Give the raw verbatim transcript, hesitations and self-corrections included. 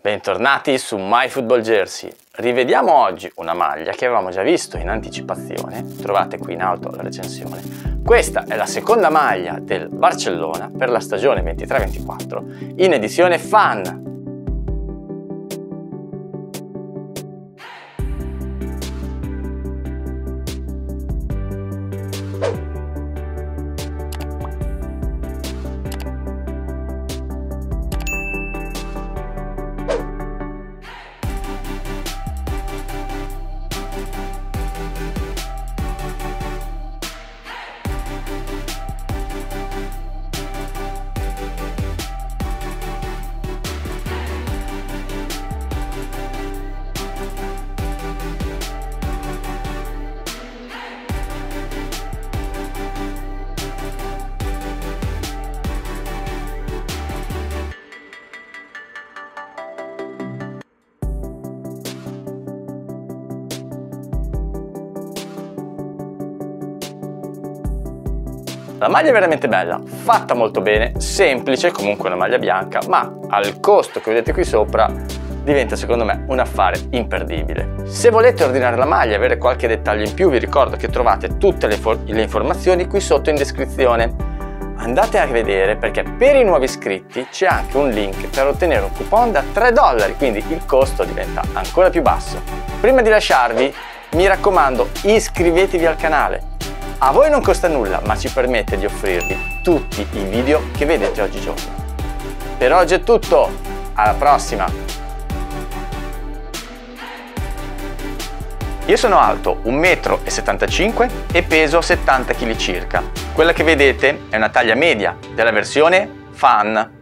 Bentornati su MyFootballJersey. Rivediamo oggi una maglia che avevamo già visto in anticipazione, trovate qui in alto la recensione. Questa è la seconda maglia del Barcellona per la stagione ventitré ventiquattro in edizione Fan. La maglia è veramente bella, fatta molto bene, semplice, comunque una maglia bianca, ma al costo che vedete qui sopra diventa secondo me un affare imperdibile. Se volete ordinare la maglia e avere qualche dettaglio in più, vi ricordo che trovate tutte le, le informazioni qui sotto in descrizione. Andate a vedere perché per i nuovi iscritti c'è anche un link per ottenere un coupon da tre dollari, quindi il costo diventa ancora più basso. Prima di lasciarvi, mi raccomando, iscrivetevi al canale. A voi non costa nulla, ma ci permette di offrirvi tutti i video che vedete oggigiorno. Per oggi è tutto, alla prossima! Io sono alto un metro e settantacinque e peso settanta chili circa. Quella che vedete è una taglia media della versione Fan.